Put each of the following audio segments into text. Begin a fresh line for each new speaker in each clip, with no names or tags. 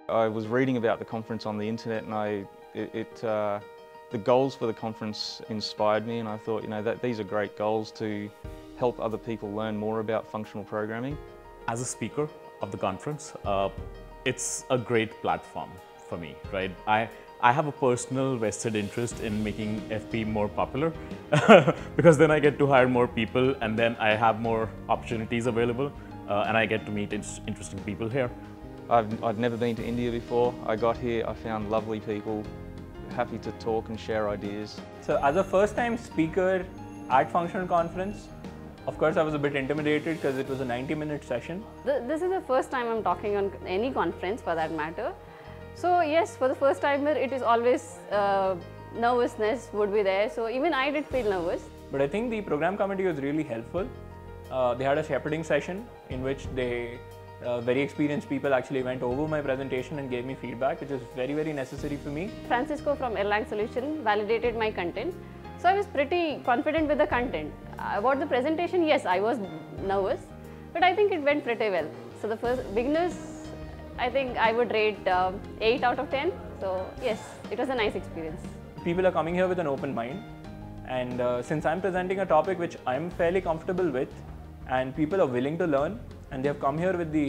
I was reading about the conference on the internet, and the goals for the conference inspired me, and I thought, that these are great goals to help other people learn more about functional programming.
As a speaker of the conference, it's a great platform for me, right? I have a personal vested interest in making FP more popular because then I get to hire more people, and then I have more opportunities available, and I get to meet interesting people here.
I'd never been to India before. I got here, I found lovely people, happy to talk and share ideas.
So as a first-time speaker at Functional Conference, of course I was a bit intimidated because it was a 90-minute session.
This is the first time I'm talking on any conference for that matter. So yes, for the first timer it is always nervousness would be there. So even I did feel nervous.
But I think the program committee was really helpful. They had a shepherding session in which very experienced people actually went over my presentation and gave me feedback, which is very, very necessary for me.
Francisco from Erlang Solution validated my content. So I was pretty confident with the content. About the presentation, yes, I was nervous, but I think it went pretty well. So the first beginners, I think I would rate 8 out of 10. So yes, it was a nice experience.
People are coming here with an open mind, and since I'm presenting a topic which I'm fairly comfortable with, and people are willing to learn, and they have come here with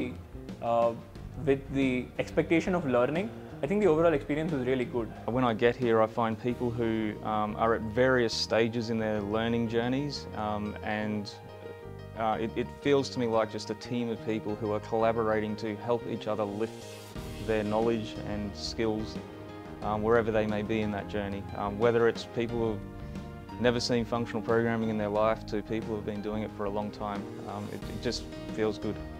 the expectation of learning, I think the overall experience was really good.
When I get here, I find people who are at various stages in their learning journeys, and it feels to me like just a team of people who are collaborating to help each other lift their knowledge and skills wherever they may be in that journey. Whether it's people who've never seen functional programming in their life to people who've been doing it for a long time, it just feels good.